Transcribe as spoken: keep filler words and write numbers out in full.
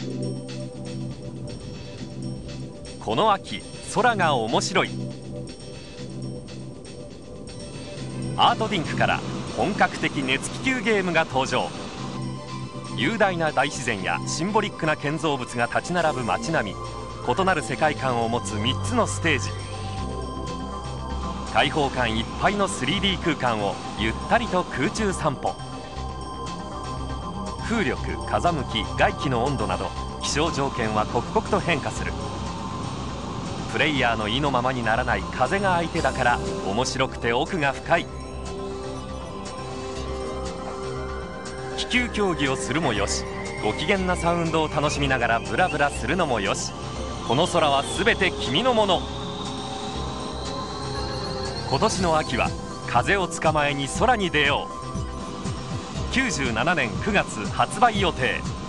この秋、空が面白い。アートディンクから本格的熱気球ゲームが登場。雄大な大自然やシンボリックな建造物が立ち並ぶ街並み、異なる世界観を持つみっつのステージ、開放感いっぱいの スリーディー 空間をゆったりと空中散歩。風力、風向き、外気の温度など気象条件は刻々と変化する。プレイヤーの意のままにならない風が相手だから面白くて奥が深い。気球競技をするもよし、ご機嫌なサウンドを楽しみながらブラブラするのもよし、この空はすべて君のもの。今年の秋は風を捕まえに空に出よう。きゅうじゅうななねんくがつ発売予定。